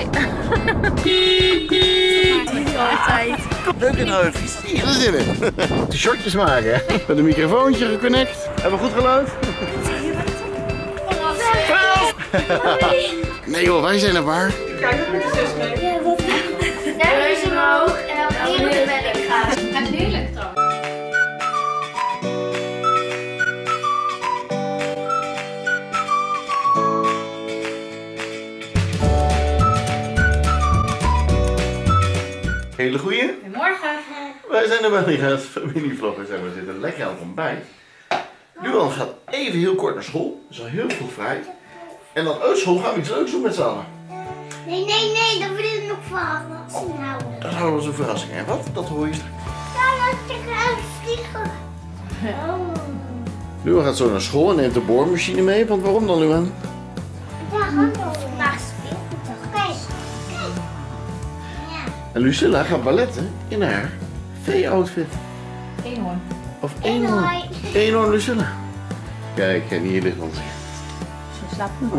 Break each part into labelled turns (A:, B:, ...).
A: mooi. Altijd.
B: Leuke neufjes. Hier, er zin in. De shortjes maken, hè? Met een microfoontje geconnect. Hebben we goed geluid? Nee joh, wij zijn er waar.
C: Kijk, dat moet de zus mee.
A: Ja, wat daar is omhoog en dan hier de bedding gaan. Het is heerlijk trouwens.
B: Hele goeie.
A: Goedemorgen.
B: Wij zijn er wel niet uit familievloggers en we zitten lekker aan het ontbijt. Luan gaat even heel kort naar school. Dus al heel vroeg vrij. En dan uit school gaan we iets leuks doen met z'n allen.
D: Nee, dat wil ik nog verrassing houden.
B: Dat houden we als een verrassing. En wat? Dat hoor je straks.
D: Ja, dat ik ga vliegen. Oh.
B: Luan gaat zo naar school en neemt de boormachine mee. Want waarom dan, Luan?
D: Daar gaan we vandaag spelen toch? Kijk. Ja.
B: En Lucilla gaat balletten in haar vee-outfit.
A: Eenhoorn.
B: Of eenhoorn. Eenhoorn Lucilla. Kijk, en hier ligt ons.
A: Ze slaapt goed.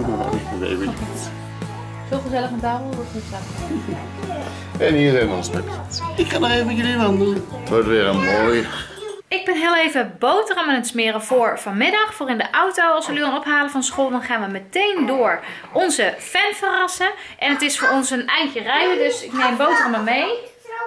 A: Zo gezellig aan tafel, dat is niet
B: En hier zijn onze puppies. Ik ga nog even met jullie wandelen. Het wordt weer een mooi.
A: Ik ben heel even boterham aan het smeren voor vanmiddag. Voor in de auto. Als we Luan ophalen van school, dan gaan we meteen door onze fan verrassen. En het is voor ons een eindje rijden, dus ik neem boterhammen mee.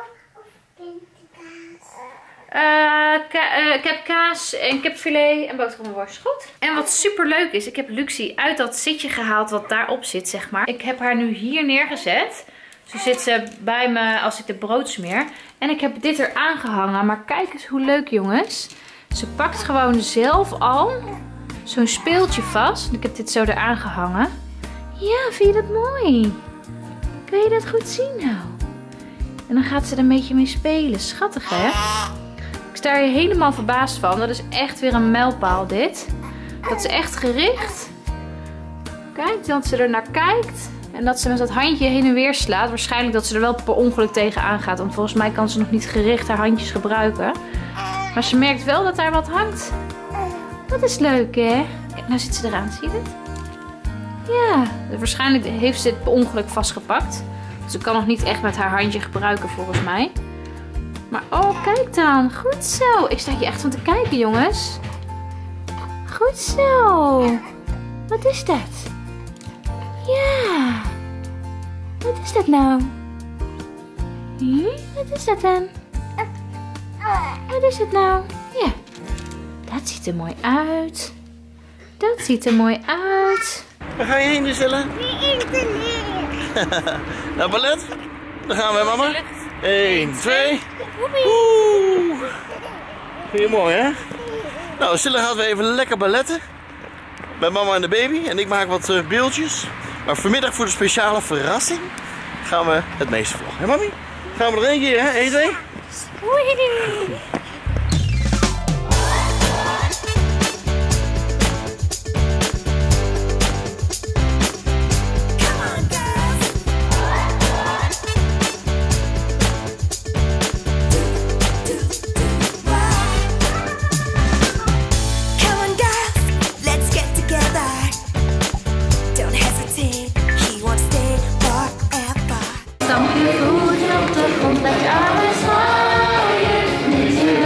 A: Ik heb kaas en kipfilet en boterhammenworst. Goed. En wat super leuk is, ik heb Luxie uit dat zitje gehaald wat daarop zit, zeg maar. Ik heb haar nu hier neergezet. Zo zit ze bij me als ik de brood smeer. En ik heb dit er aangehangen. Maar kijk eens hoe leuk, jongens. Ze pakt gewoon zelf al zo'n speeltje vast. Ik heb dit zo eraan gehangen. Ja, vind je dat mooi? Kun je dat goed zien nou? En dan gaat ze er een beetje mee spelen. Schattig, hè? Ik sta hier helemaal verbaasd van. Dat is echt weer een mijlpaal dit. Dat is echt gericht. Kijk, dat ze er naar kijkt. En dat ze met dat handje heen en weer slaat. Waarschijnlijk dat ze er wel per ongeluk tegenaan gaat. Want volgens mij kan ze nog niet gericht haar handjes gebruiken. Maar ze merkt wel dat daar wat hangt. Dat is leuk, hè? Kijk, nou zit ze eraan. Zie je het? Ja, waarschijnlijk heeft ze het per ongeluk vastgepakt. Dus ze kan nog niet echt met haar handje gebruiken volgens mij. Maar oh, kijk dan. Goed zo. Ik sta hier echt van te kijken, jongens. Goed zo. Wat is dat? Ja. Wat is dat nou? Wat is dat dan? Wat is het nou? Ja. Dat ziet er mooi uit. Dat ziet er mooi uit.
B: Waar ga je heen, Lucilla? Naar ballet? Dan gaan we, mama. 1, 2. Oeh. Vind je mooi, hè? Nou, Lucilla gaat weer even lekker balletten. Met mama en de baby. En ik maak wat beeldjes. Maar vanmiddag voor de speciale verrassing gaan we het meeste vloggen. Hé, mami? Gaan we er één keer, hè? 1, 2.
A: Stamp je voeten op de grond, laat je armen zwaaien.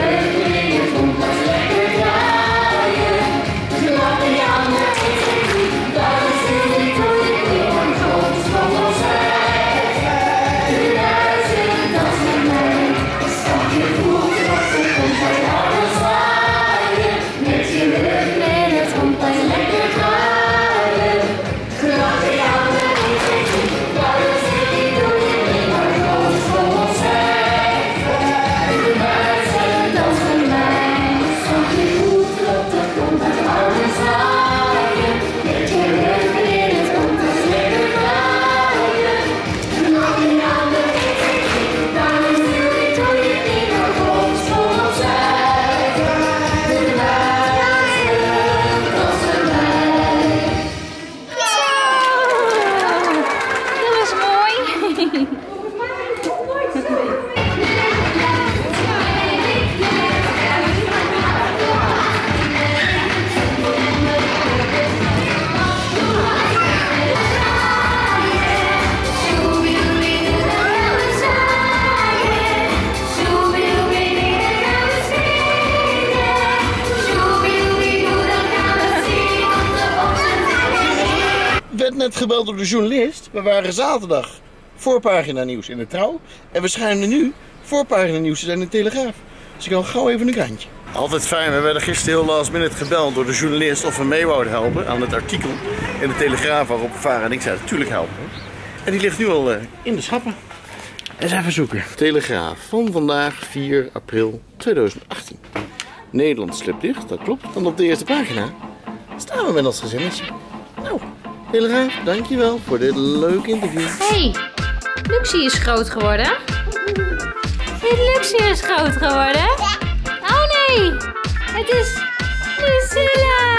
B: gebeld door de journalist. We waren zaterdag voorpagina nieuws in de Trouw. En we schijnen nu voorpagina nieuws te zijn in de Telegraaf. Dus ik kan gauw even een krantje. Altijd fijn. We werden gisteren heel last minute gebeld door de journalist of we mee wouden helpen aan het artikel in de Telegraaf waarop Vara en ik zeiden natuurlijk helpen. En die ligt nu al in de schappen. Eens even zoeken. Telegraaf van vandaag 4 april 2018. Nederland slept dicht, dat klopt. Dan op de eerste pagina staan we met ons gezinnetje. Nou, Telegraaf, dankjewel voor dit leuke interview.
A: Hey, Luxie is groot geworden. Luxie is groot geworden. Oh nee, het is Lucilla.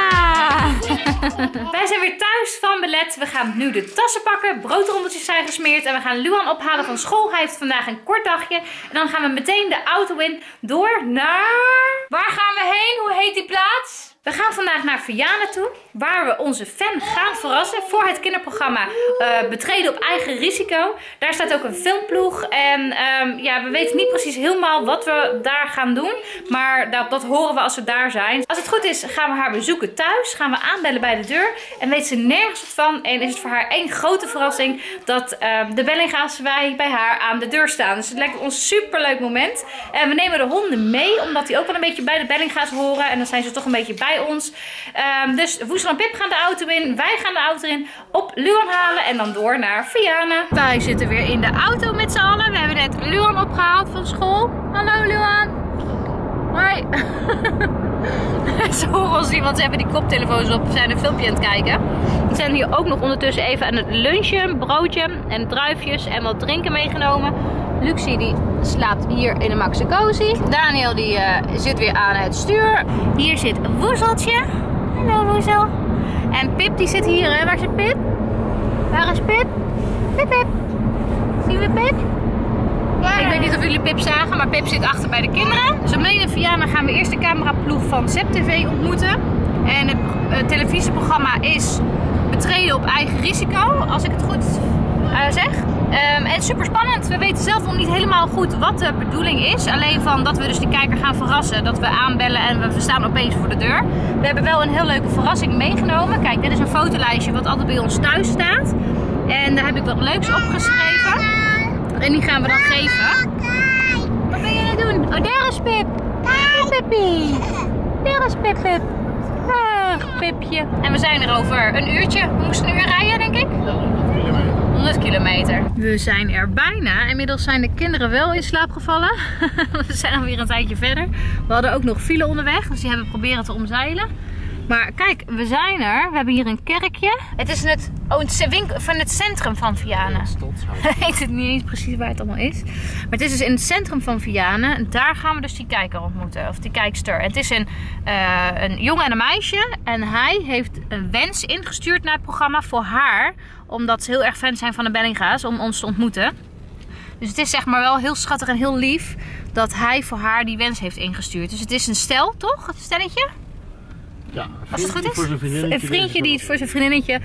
A: Wij zijn weer thuis van belet. We gaan nu de tassen pakken. Broodrommeltjes zijn gesmeerd. En we gaan Luan ophalen van school. Hij heeft vandaag een kort dagje. En dan gaan we meteen de auto in. Door naar... Waar gaan we heen? Hoe heet die plaats? We gaan vandaag naar Vianen toe. Waar we onze fan gaan verrassen. Voor het kinderprogramma Betreden op eigen risico. Daar staat ook een filmploeg. En ja, we weten niet precies helemaal wat we daar gaan doen. Maar dat horen we als we daar zijn. Als het goed is gaan we haar bezoeken thuis. Gaan we aanbellen bij de deur. En weet ze nergens wat van. En is het voor haar één grote verrassing dat de Bellinga's wij bij haar aan de deur staan. Dus het lijkt ons een superleuk moment. En we nemen de honden mee. Omdat die ook wel een beetje bij de Bellinga's horen. En dan zijn ze toch een beetje bij ons. Dus Woesel en Pip gaan de auto in. Wij gaan de auto in. Op Luan halen. En dan door naar Vianen. Wij zitten weer in de auto met z'n allen. We hebben net Luan opgehaald van school. Hallo Luan. Hoi. Ze horen ons niet, want ze hebben die koptelefoons op. We zijn een filmpje aan het kijken. We zijn hier ook nog ondertussen even aan het lunchen. Een broodje en druifjes en wat drinken meegenomen. Luxie die slaapt hier in de Maxi Cozy. Daniel die zit weer aan het stuur. Hier zit Woezeltje. Hallo Woezel. En Pip die zit hier. Hè? Waar zit Pip? Waar is Pip? Pip Pip. Zien we Pip? Ja. Ik weet niet of jullie Pip zagen, maar Pip zit achter bij de kinderen. Dus op in Vianen gaan we eerst de cameraploeg van ZepTV ontmoeten. En het televisieprogramma is Betreden op eigen risico, als ik het goed zeg. En super spannend. We weten zelf nog niet helemaal goed wat de bedoeling is. Alleen van dat we dus die kijker gaan verrassen. Dat we aanbellen en we staan opeens voor de deur. We hebben wel een heel leuke verrassing meegenomen. Kijk, dit is een fotolijstje wat altijd bij ons thuis staat. En daar heb ik wat leuks opgeschreven. En die gaan we dan geven. Wat ben je aan het doen? Oh, daar is Pip. Pippie. Daar is Pip Pip. Ach, Pipje. En we zijn er over een uurtje. We moesten een uur rijden, denk ik. 100 kilometer. We zijn er bijna. Inmiddels zijn de kinderen wel in slaap gevallen. We zijn alweer een tijdje verder. We hadden ook nog file onderweg, dus die hebben we proberen te omzeilen. Maar kijk, we zijn er. We hebben hier een kerkje. Het is van het centrum van Vianen. Ik weet het niet eens precies waar het allemaal is. Maar het is dus in het centrum van Vianen. En daar gaan we dus die kijker ontmoeten. Of die kijkster. Het is een jongen en een meisje. En hij heeft een wens ingestuurd naar het programma voor haar. Omdat ze heel erg fan zijn van de Bellinga's. Om ons te ontmoeten. Dus het is zeg maar wel heel schattig en heel lief. Dat hij voor haar die wens heeft ingestuurd. Dus het is een stel, toch? Het stelletje?
B: Ja,
A: als het goed is, een vriendje die het voor zijn vriendinnetje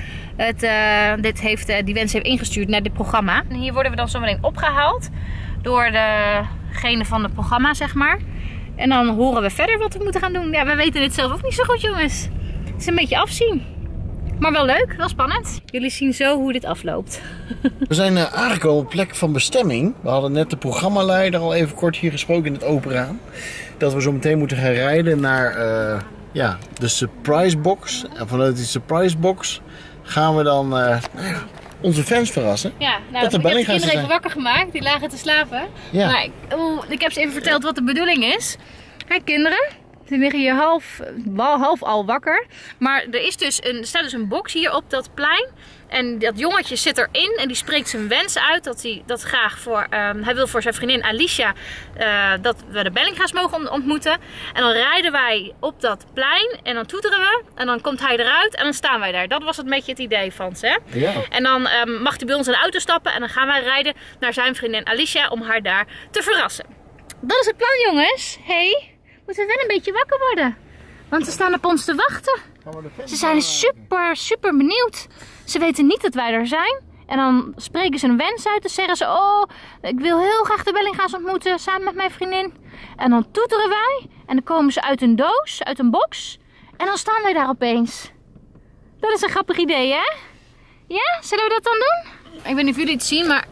A: die wens heeft ingestuurd naar dit programma. En hier worden we dan zometeen opgehaald door degene van het programma, zeg maar. En dan horen we verder wat we moeten gaan doen. Ja, we weten het zelf ook niet zo goed, jongens. Het is een beetje afzien. Maar wel leuk, wel spannend. Jullie zien zo hoe dit afloopt.
B: We zijn aangekomen op plek van bestemming. We hadden net de programmaleider al even kort hier gesproken in het open raam. Dat we zo meteen moeten gaan rijden naar... ja, de surprise box. En vanuit die surprise box gaan we dan onze fans verrassen.
A: Ja, nou, ik heb de kinderen even wakker gemaakt. Die lagen te slapen. Ja. Maar ik heb ze even verteld wat de bedoeling is. Kijk kinderen, ze liggen hier half al wakker. Maar er staat dus een box hier op dat plein. En dat jongetje zit erin en die spreekt zijn wens uit dat hij dat graag hij wil voor zijn vriendin Alicia dat we de Bellinga's mogen ontmoeten. En dan rijden wij op dat plein en dan toeteren we en dan komt hij eruit en dan staan wij daar. Dat was een beetje het idee van ze. Hè? Ja. En dan mag hij bij ons in de auto stappen en dan gaan wij rijden naar zijn vriendin Alicia om haar daar te verrassen. Dat is het plan, jongens. Hey, moeten we wel een beetje wakker worden. Want ze staan op ons te wachten. Ze zijn super benieuwd. Ze weten niet dat wij er zijn. En dan spreken ze een wens uit. Dan zeggen ze, oh, ik wil heel graag de Bellinga's ontmoeten samen met mijn vriendin. En dan toeteren wij. En dan komen ze uit een doos, uit een box. En dan staan wij daar opeens. Dat is een grappig idee, hè? Ja, zullen we dat dan doen? Ik weet niet of jullie het zien, maar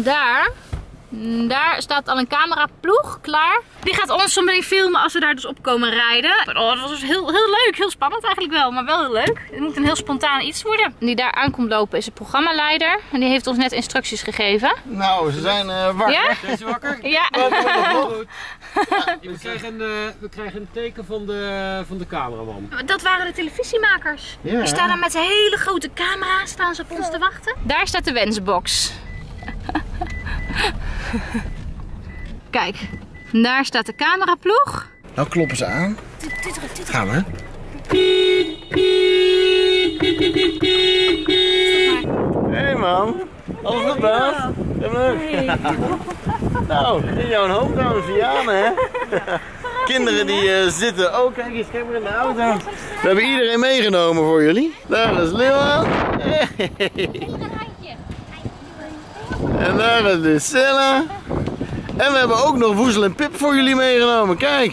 A: daar staat al een cameraploeg klaar. Die gaat ons zo meteen filmen als we daar dus op komen rijden. Oh, dat was dus heel leuk. Heel spannend eigenlijk wel, maar wel heel leuk. Het moet een heel spontaan iets worden. Die daar aankomt lopen is de programmaleider. En die heeft ons net instructies gegeven.
B: Nou, ze zijn wakker.
A: Ja?
C: Zijn ze wakker?
A: Ja.
C: We krijgen een teken van de cameraman.
A: Dat waren de televisiemakers.
B: Ja.
A: Die staan daar met een hele grote camera, staan ze op ons te wachten. Daar staat de wensbox. Kijk, daar staat de cameraploeg.
B: Nou kloppen ze aan. Gaan we. Hey man, alles goed Bas? Leuk. Nou, in jouw hometown Vianen hè? Kinderen die zitten. Oh kijk eens, kijk maar in de auto. We hebben iedereen meegenomen voor jullie. Daar is Leeuwen. Hey. En daar is Lucilla. En we hebben ook nog Woezel en Pip voor jullie meegenomen. Kijk.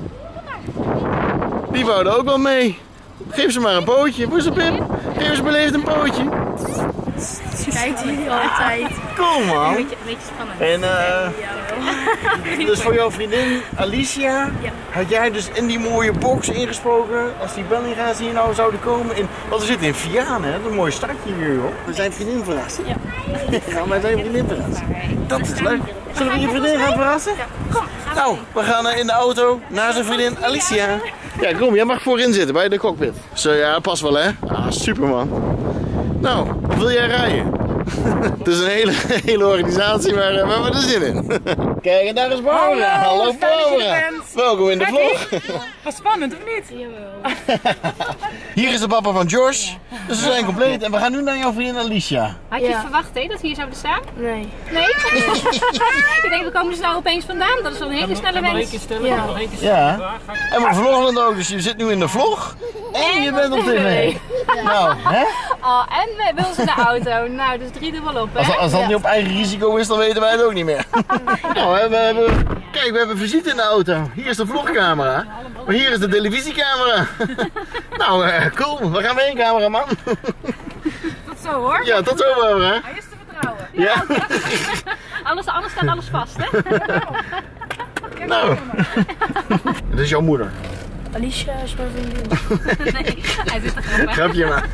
B: Die wouden ook wel mee. Geef ze maar een pootje. Woezel Pip, geef eens beleefd een pootje.
D: Kijkt jullie altijd.
B: Cool man.
A: Een beetje spannend.
B: En dus voor jouw vriendin Alicia had jij dus in die mooie box ingesproken als die Bellinga's hier nou zouden komen in... Want we zitten in Vianen, hè? Dat is een mooi stadje hier joh. We zijn vriendin verrast. Ja. Gaan wij zijn vriendin verrassen. Dat is leuk. Zullen we je vriendin gaan verrassen? Kom. Nou, we gaan in de auto naar zijn vriendin Alicia. Ja, kom, jij mag voorin zitten bij de cockpit. Zo ja, past wel hè? Ah, super man. Nou, wat wil jij rijden? Het is een hele organisatie, maar we hebben er zin in. Kijk, en daar is Barbara. Hallo Barbara. Welkom in de vlog.
E: Was spannend, of niet? Jawel.
A: Hier
B: is de papa van Josh. Dus we zijn compleet en we gaan nu naar jouw vriendin Alicia.
A: Had je verwacht hè, dat we hier zouden staan?
D: Nee.
A: Nee? Ik denk, we komen er nou opeens vandaan. Dat is wel een hele snelle wens.
C: Nog één keer stellen, nog één keer stellen.
B: Ja. En we vloggen ook, dus je zit nu in de vlog en je bent op tv. Nou, hè?
A: Oh, en we hebben ons in de auto. Nou, dus 3 dubbel op, hè?
B: Als dat niet op eigen risico is, dan weten wij het ook niet meer. Nou, kijk, we hebben visite in de auto. Hier is de vlogcamera. Maar hier is de televisiecamera. Nou, cool. Waar gaan we heen, cameraman?
A: Tot zo, hoor.
B: Ja, tot zo, Barbara.
E: Hij is te vertrouwen.
B: Ja.
A: Anders staat alles vast, hè?
B: Nou. Het is jouw moeder.
D: Alicia is mijn vriendin.
A: Nee, hij zit er gewoon bij.
B: Grapje maar.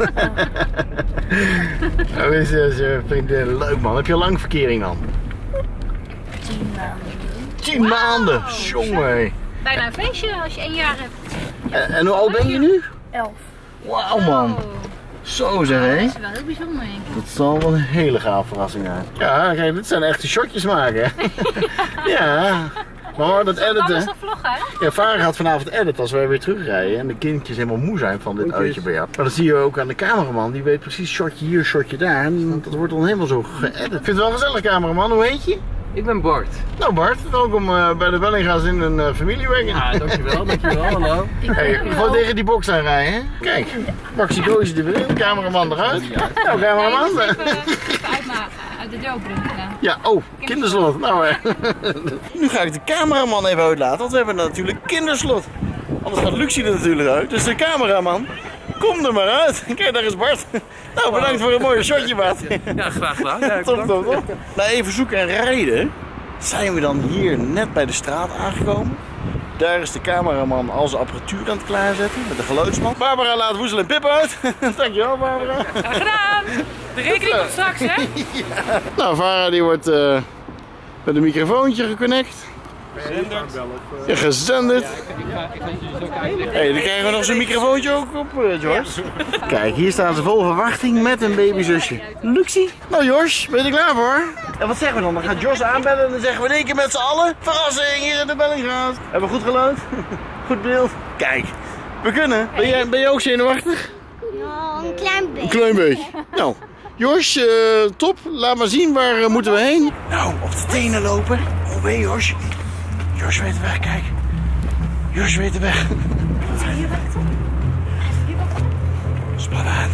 B: Nou is je vriendin leuk man. Heb je al lang verkering dan?
D: 10 maanden.
B: 10 maanden? Jongen.
A: Bijna een feestje als je 1 jaar hebt.
B: En hoe oud ben je nu?
D: 11.
B: Wauw man.
A: Oh,
B: Zo zeg hé.
A: dat is wel heel bijzonder, denk ik.
B: Dat zal wel een hele gaaf verrassing zijn. Ja, kijk, dit zijn echte shotjes maken hè. Ja. Maar dat editen.
A: Anders dan vloggen, hè?
B: Ja, vader gaat vanavond editen als wij weer terugrijden en de kindjes helemaal moe zijn van dit uitje bij jou. Maar dat zie je ook aan de cameraman, die weet precies shotje hier, shotje daar. En dat wordt dan helemaal zo geëdit. Ik vind het wel gezellig, cameraman. Hoe heet je?
C: Ik ben Bart.
B: Nou Bart, welkom bij de Bellinga's in een familiewagen.
C: Ja, dankjewel, hallo.
B: Hey, gewoon tegen die box aan rijden, hè? Kijk, Maxi Koosje er weer in, cameraman eruit. Nou, cameraman.
A: Nee, even uitmaken, uit de deur openen.
B: Ja, oh, kinderslot. Nou, nu ga ik de cameraman even uitlaten, want we hebben natuurlijk kinderslot. Anders gaat Lucie er natuurlijk uit. Dus de cameraman, kom er maar uit. Kijk, daar is Bart. Nou, bedankt voor een mooie shotje, Bart.
C: Ja, graag gedaan. Ja,
B: Top. Na even zoeken en rijden zijn we dan hier net bij de straat aangekomen. Daar is de cameraman al zijn apparatuur aan het klaarzetten met de geluidsman. Barbara laat Woezel en Pip uit. Dankjewel, Barbara.
E: Graag gedaan. De rekening komt straks, hè?
B: Ja. Nou, Vara die wordt met een microfoontje geconnect. Ja, gezenderd. Hey, dan krijgen we nog zo'n microfoontje ook op, Josh. Kijk, hier staan ze vol verwachting met een babyzusje. Luxie. Nou, Josh, ben je er klaar voor? En wat zeggen we dan? Dan gaat Josh aanbellen en dan zeggen we in één keer met z'n allen: verrassing, hier in de Bellinga's. Hebben we goed geluid? Goed beeld? Kijk, we kunnen. Ben je ook zenuwachtig?
D: Ja, een klein beetje.
B: Een klein beetje. Nou, Josh, top. Laat maar zien, waar moeten we heen? Nou, op de tenen lopen. Hoe ben je, Josh? Josh weet de weg, kijk. Josh weet de weg. Spannend.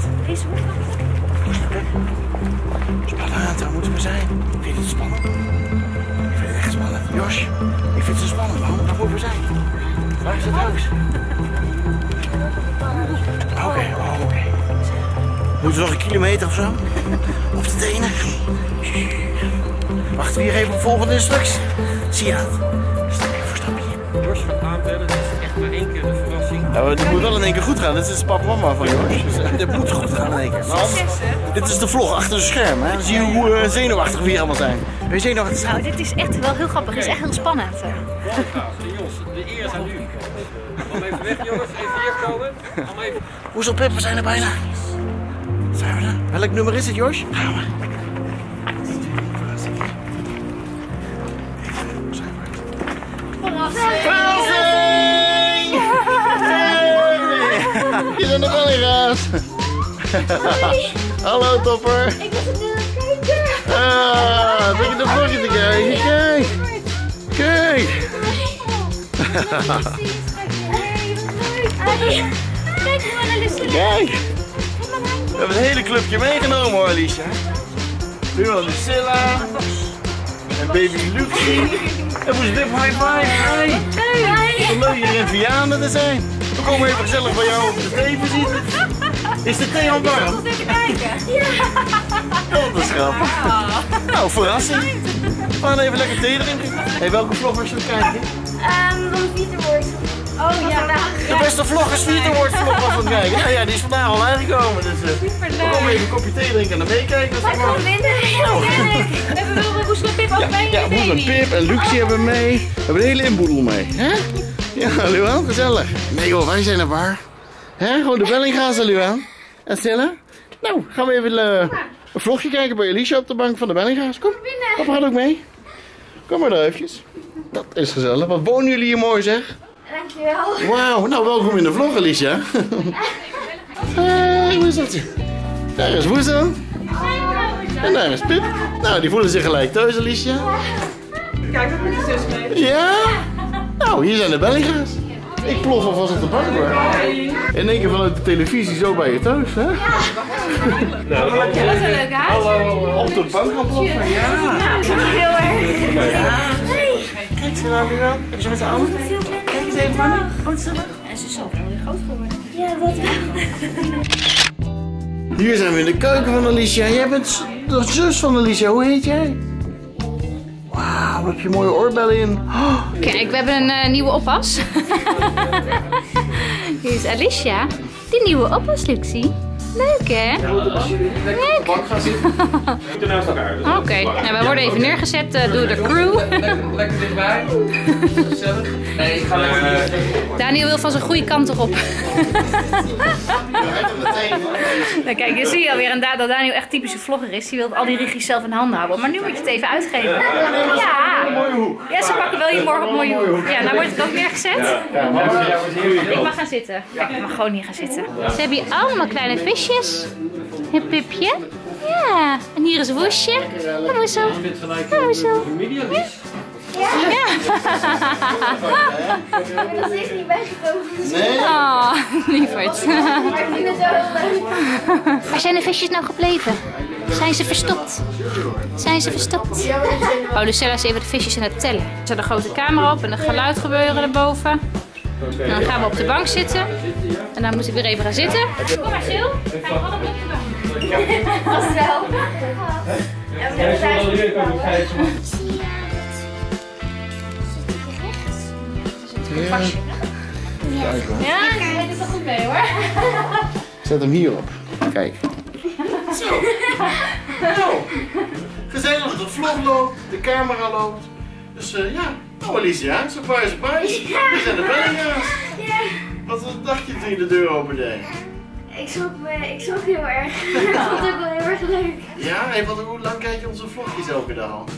B: Spannend, waar moeten we zijn? Vind je het spannend? Ik vind het echt spannend. Josh, ik vind het zo spannend, man. Waar moeten we zijn? Waar is het huis? Oké. Moeten we nog 1 kilometer of zo? Op de tenen. Wachten we hier even op de volgende instructie. Zie je dat? Stapje voor stapje.
C: Jors gaat aanbellen, dat is echt maar 1 keer de verrassing.
B: Nou, dit moet wel in 1 keer goed gaan. Dit is papa mama van Jors. Dus, dit moet goed gaan in 1 keer. Dit is de vlog achter de schermen. Dan zie je hoe zenuwachtig we hier allemaal zijn. Ben je zenuwachtig?
A: Nou, dit is echt wel heel grappig. Het is echt heel spannend.
C: Jos, de eer is aan u. Kom even weg jongens, even hier komen. Kom even.
B: Hoezo Pip, we zijn er bijna. Zijn we er? Welk nummer is het, Jors? Gaan we. Verrassing! Hier zijn de bellinga's. Hallo topper.
D: Ik was er nu aan het kijken.
B: Ah, zit je de vlogje te kijken? Kijk. Kijk.
D: Kijk hoe Alicia.
B: Kijk. We hebben het hele clubje meegenomen hoor, Alicia. Nu al Lucilla. En baby Luxie. En moest Wip high five. Hey. Hey. Leuk hier in Vianen te zijn. We komen even gezellig bij jou op de thee zitten. Is de thee al warm?
A: Even kijken.
B: Dat is grappig. Nou, verrassing. We gaan even lekker thee drinken. Hey, welke vlog was je aan het kijken?
D: Van Pieterwoord.
A: Oh ja.
B: De beste vloggers Feederwoord vlog was aan het kijken. Nou ja, die is vandaag al aangekomen. Dus we komen even een kopje thee drinken en dan meekijken.
D: Maar gewoon winnen. Heel sterk.
A: We hebben wel Boes en Pip ook mee.
B: Ja, Boes en Pip en Luxie hebben we mee. We hebben een hele inboedel mee. Hè? Ja, Luan, gezellig. Nee joh, wij zijn er waar. Hè? Gewoon de Bellinga's, Luan. En Stella? Nou, gaan we even een vlogje kijken bij Alicia op de bank van de Bellinga's. Kom, papa gaat ook mee. Kom maar daar eventjes. Dat is gezellig. Wat wonen jullie hier mooi zeg.
D: Dankjewel.
B: Wauw, nou welkom in de vlog Alicia. Hey, hoe is dat? Daar is Woezel. En daar is Pip. Nou, die voelen zich gelijk thuis Alicia.
E: Kijk, dat moet je zus mee.
B: Ja? Nou, hier zijn de Bellinga's. Ik plof alvast op de bank hoor. In één keer vanuit de televisie zo bij je thuis, hè?
A: Dat is een leuk huis.
B: Op de bank gaan ploffen, ja.
D: Heel erg.
B: Kijk eens naar nu aan. Heb je zo met z'n allen? Kijk eens even naar me.
A: En ze is zo wel weer groot geworden.
D: Ja, wat
B: Hier zijn we in de keuken van Alicia. Jij bent de zus van Alicia. Hoe heet jij? Wauw, heb je mooie oorbellen in. Oh,
A: Kijk, we hebben een nieuwe oppas. Hier is Alicia. Die nieuwe oppas, Luxie. Leuk hè?
C: Lekker op de bank gaan zitten. Moeten naast elkaar.
A: Oké, nou, wij worden even neergezet door de crew.
C: Lekker dichtbij. Gezellig. Nee, ik ga lekker.
A: Daniel wil van zijn goede kant erop. Nou, kijk, je ziet alweer dat Daniel echt typische vlogger is. Die wil al die regies zelf in handen houden. Maar nu moet je het even uitgeven. Ja, ja ze pakken wel je morgen op mooie hoek. Ja, nou wordt het ook neergezet. Ik mag gaan zitten. Kijk, ik mag gewoon hier gaan zitten. Ze hebben hier allemaal kleine visjes. Een Pipje. Ja, en hier is Woesje. En Woesel. En Woesel.
D: Ja. Ik ben nog steeds niet bijgekomen.
B: nee.
A: Oh, lieverd.
D: Maar ik vind het wel heel leuk.
A: Waar zijn de visjes nou gebleven? Zijn ze verstopt? Zijn ze verstopt? Oh, Lucella is even de visjes aan het tellen. Er zit een grote camera op en een geluid gebeuren erboven. En dan gaan we op de bank zitten. En dan moet ik weer even gaan zitten. Kom maar, Sil. Ga je allemaal op de bank.
D: Als wel. Ja, we hebben daar
A: Ja, hij doet wel goed mee hoor.
B: Zet hem hierop. Kijk. Zo. Nou, gezellig dat de vlog loopt, de camera loopt. Dus ja, nou Alicia, surprise, surprise. We zijn de Bellinga's.
D: Ja.
B: Wat dacht je toen je de deur opende?
D: Ik schrok heel erg. Ik vond het ook wel heel erg leuk.
B: Ja, hey, hoe lang kijk je onze vlogjes elke dag al?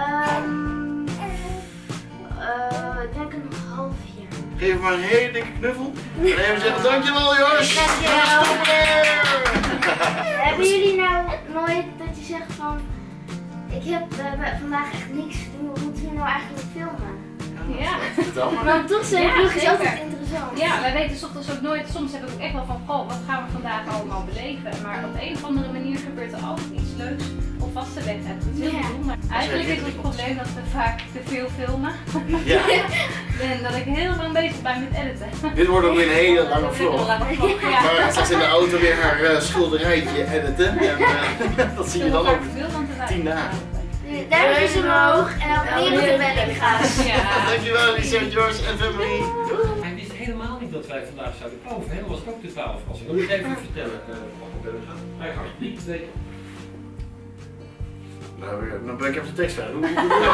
D: Ik denk een half jaar.
B: Geef hem maar een hele dikke knuffel. En even zeggen dankjewel jongens.
D: Dankjewel. Hebben jullie nou nooit dat je zegt van, we hebben vandaag echt niks te doen, wat moeten we nou eigenlijk filmen?
A: Ja.
B: Vertel maar.
D: Want toch zijn
A: Ja,
D: vlogjes
A: zeker.
D: altijd interessant.
A: Ja, wij weten soms ook nooit. Soms hebben we ook echt wel van, goh, wat gaan we vandaag allemaal beleven? Maar op een of andere manier gebeurt er altijd iets leuks of vast te leggen. Het heel cool. Maar eigenlijk is het probleem dat we vaak te veel filmen.
B: Ja.
A: En dat ik heel lang bezig ben met editen.
B: Dit wordt ook weer een hele lange vlog.
A: Ja.
B: Maar straks in de auto weer haar schilderijtje editen. En dat zie je dan ook 10 dagen.
D: Duimpjes omhoog en dan weer op de belling gaan.
A: Ja.
B: Dankjewel Lisa, George en family.
C: Hij wist helemaal niet dat wij vandaag zouden komen. Voor hem was het ook de 12 was. Ik wil het even vertellen. Hij gaat niet weten.
B: Nou ben ik even de tekst verder.
C: Dit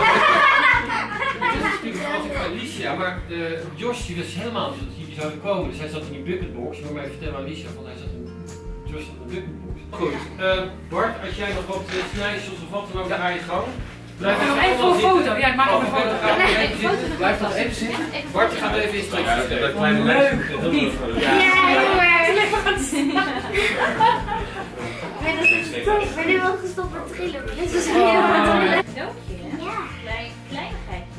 C: is natuurlijk altijd van Alicia, maar Josh die wist helemaal niet dat jullie zouden komen. Dus hij zat in die bucketbox. Je moet mij vertellen aan Alicia, want hij zat in Josh in de bucketbox. Goed, Bart, als jij nog wat snijsels of wat dan ook naar je gang. Blijf
E: Even voor een foto. Ja, ik maak nog een foto.
C: Blijf nog even zitten. Bart, je gaat even instructies geven.
E: Leuk, of niet?
D: Ja, heel erg. Ik ben nu wel gestopt met trillen. Dit is heel erg. Ja.
A: Kleinigheidje.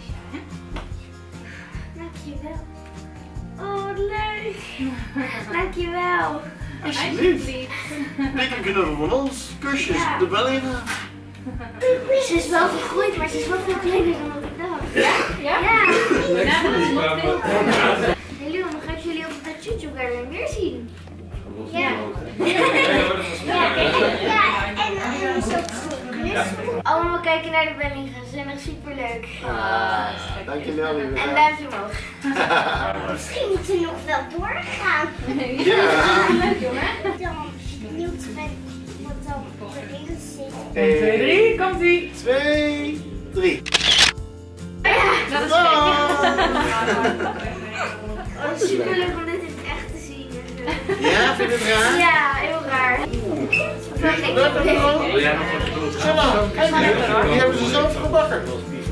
D: Dankjewel. Oh, wat leuk. Dankjewel.
B: Alsjeblieft. Dikke knuffel van ons. Kusjes op de belly.
D: Ze is wel gegroeid, maar ze is wel veel kleiner dan wat ik dacht.
A: Ja?
D: Ja.
A: Ja, dat is nog veel.
D: Hey Leon, dan ga ik jullie op de YouTube weer meer zien. Ja.
C: Ja,
D: En zo. Allemaal kijken naar de Bellingham. Ze zijn echt super leuk.
B: Dankjewel lieve.
D: En duimpje omhoog. Misschien moet ze nog wel doorgaan.
B: Ja.
D: Leuk jongen. Dan benieuwd ben wat dan erin zit.
E: 1, 2, 3, komt ie.
B: 2, 3.
A: Dat is
D: Oh, super leuk om dit in het echt te zien.
B: Ja, vind je het raar?
D: Ja, heel raar.
B: Wil jij nog wat doen? Ga nou, kijk maar. Die hebben ze zelf gebakken.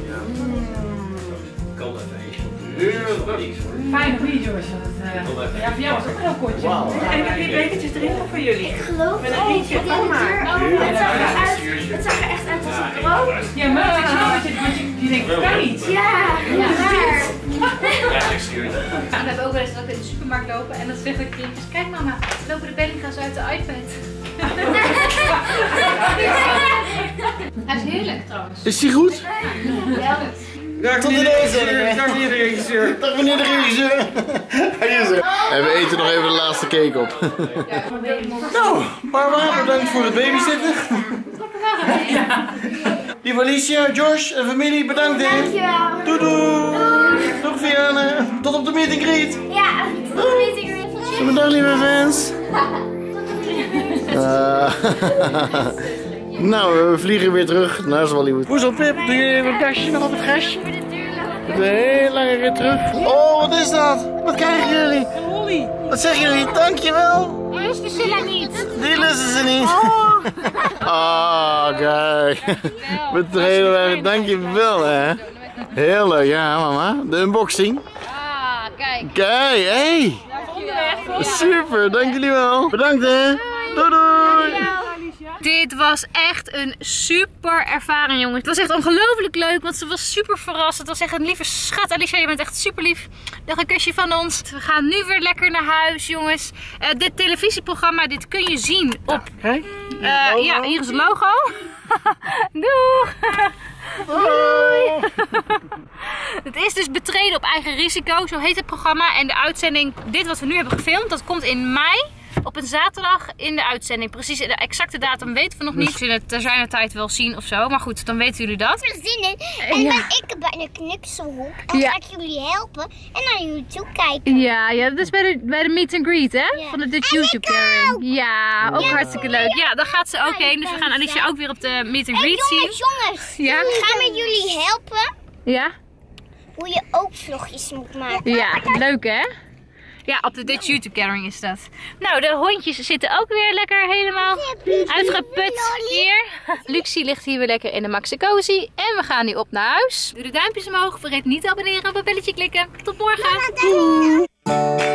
C: kan even
B: Heerlijk.
E: Fijn of niet, George? Ja, voor jou was het ook heel kortje. En heb je bekertjes erin of voor jullie?
D: Ik geloof
E: Met een
D: ook.
E: rietje.
D: Ik deed het deur. Het zag er echt uit als een droom.
E: Ja, maar ik snap het, want je denkt, dat kan niet.
D: Ja, raar.
A: We hebben ook wel eens dat we in de supermarkt lopen en dan zeggen de kindjes, kijk mama, lopen de Bellingham's uit de iPad. Hij is heerlijk trouwens.
B: Is die goed?
D: Ja.
B: Dag meneer de regisseur. Dag meneer de regisseur. En we eten nog even de laatste cake op. Nou, Barbara, bedankt voor het babysitten. Lieve Alicia, Josh en familie, bedankt hè.
D: Dankjewel.
B: Doei doei. Dag Vianne. Tot op de meet and greet.
D: Ja, tot de meeting weer.
B: Goedendag lieve fans. Nou, we vliegen weer terug naar Zwolle. Hoe is het Pip? Doe je een dasje nog op het gasje? Een heel lange rit terug. Oh, wat is dat? Wat krijgen jullie?
E: Een lolly.
B: Wat zeggen jullie? Dankjewel.
D: Lust de Silla niet.
B: Die lusten ze niet. Oh, kijk. Met de hele weg. Dankjewel hè. Heel leuk, ja mama. De unboxing.
A: Ah, kijk.
B: Kijk, hey. Super, dank jullie wel. Bedankt hè. Doei doei.
A: Dit was echt een super ervaring, jongens. Het was echt ongelooflijk leuk, want ze was super verrast. Het was echt een lieve schat. Alicia, je bent echt super lief. Nog een kusje van ons. We gaan nu weer lekker naar huis, jongens. Dit televisieprogramma, dit kun je zien op...
B: Kijk.
A: Ja, hier is het logo. Doeg! Doei! Het is dus betreden op eigen risico, zo heet het programma. En de uitzending, dit wat we nu hebben gefilmd, dat komt in mei. Op een zaterdag in de uitzending. Precies de exacte datum weten we nog niet. We zullen het ter zijner tijd wel zien of zo. Maar goed, dan weten jullie dat.
F: Ik heb er zin in. En dan ik bij de knipselhoek. En ga ik jullie helpen. En naar jullie toe kijken.
A: Ja, dat is bij de meet and greet, hè?
F: Ja.
A: Van de Dutch
F: En ik
A: YouTube Caring.
F: ook.
A: Ja, ook
F: Ja.
A: hartstikke leuk. Ja, daar gaat ze ook heen. Dus we gaan Alicia ook weer op de meet and greet zien.
F: Jongens.
A: Ja?
F: Ik ga met jullie helpen.
A: Ja?
F: Hoe je ook vlogjes moet maken.
A: Ja, leuk hè? Ja, op de Dutch YouTube Caring is dat. Nou, de hondjes zitten ook weer lekker helemaal uitgeput hier. Luxie ligt hier weer lekker in de Maxi-Cozy. En we gaan nu op naar huis. Doe de duimpjes omhoog. Vergeet niet te abonneren, op het belletje klikken. Tot morgen.
F: Doei.